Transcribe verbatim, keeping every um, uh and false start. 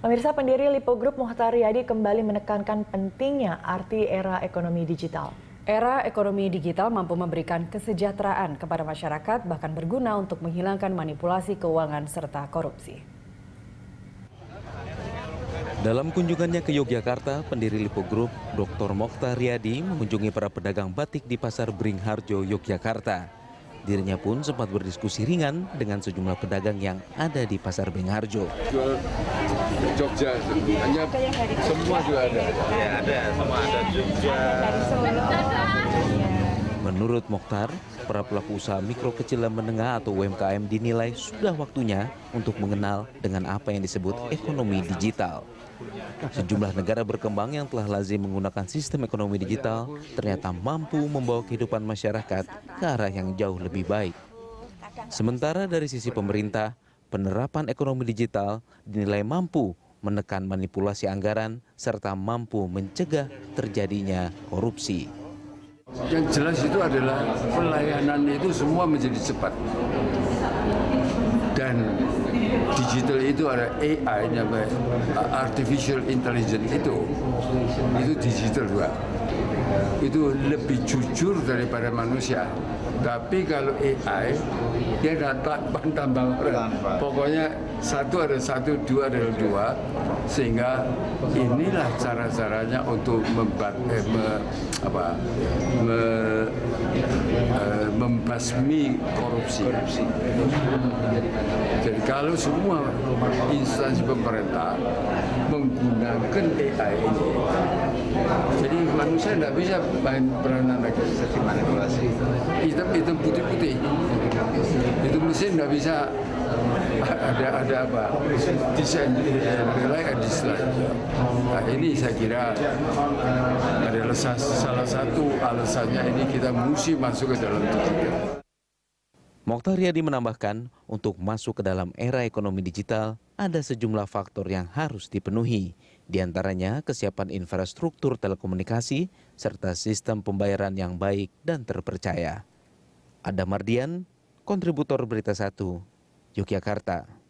Pemirsa, pendiri Lipo Group Mokhtar Riyadi kembali menekankan pentingnya arti era ekonomi digital. Era ekonomi digital mampu memberikan kesejahteraan kepada masyarakat, bahkan berguna untuk menghilangkan manipulasi keuangan serta korupsi. Dalam kunjungannya ke Yogyakarta, pendiri Lipo Group, Doktor Mokhtar Riyadi mengunjungi para pedagang batik di Pasar Beringharjo, Yogyakarta. Dirinya pun sempat berdiskusi ringan dengan sejumlah pedagang yang ada di Pasar Beringharjo. Jual Jogja, hanya semua juga ada. Ya, ada, semua ada Jogja. Menurut Mokhtar, para pelaku usaha mikro kecil dan menengah atau U M K M dinilai sudah waktunya untuk mengenal dengan apa yang disebut ekonomi digital. Sejumlah negara berkembang yang telah lazim menggunakan sistem ekonomi digital ternyata mampu membawa kehidupan masyarakat ke arah yang jauh lebih baik. Sementara dari sisi pemerintah, penerapan ekonomi digital dinilai mampu menekan manipulasi anggaran serta mampu mencegah terjadinya korupsi. Yang jelas itu adalah pelayanan itu semua menjadi cepat. Dan digital itu ada A I, artificial intelligence itu, itu digital juga. Itu lebih jujur daripada manusia. Tapi kalau A I, dia datang tambah orang. Pokoknya satu ada satu, dua ada dua. Sehingga inilah cara-caranya untuk membat, eh, me, apa, me, eh, membasmi korupsi. Jadi kalau semua instansi pemerintah menggunakan A I ini, jadi manusia tidak bisa main peranan lagi. Manipulasi. Hitam-hitam putih-putih. Itu mesin tidak bisa ada ada apa? Desain nilai desain. Nah, ini saya kira adalah salah satu alasannya ini kita mesti masuk ke dalam digital. Mokhtar Riyadi menambahkan, untuk masuk ke dalam era ekonomi digital, ada sejumlah faktor yang harus dipenuhi. Di antaranya kesiapan infrastruktur telekomunikasi, serta sistem pembayaran yang baik dan terpercaya. Adam Mardian, kontributor Berita Satu, Yogyakarta.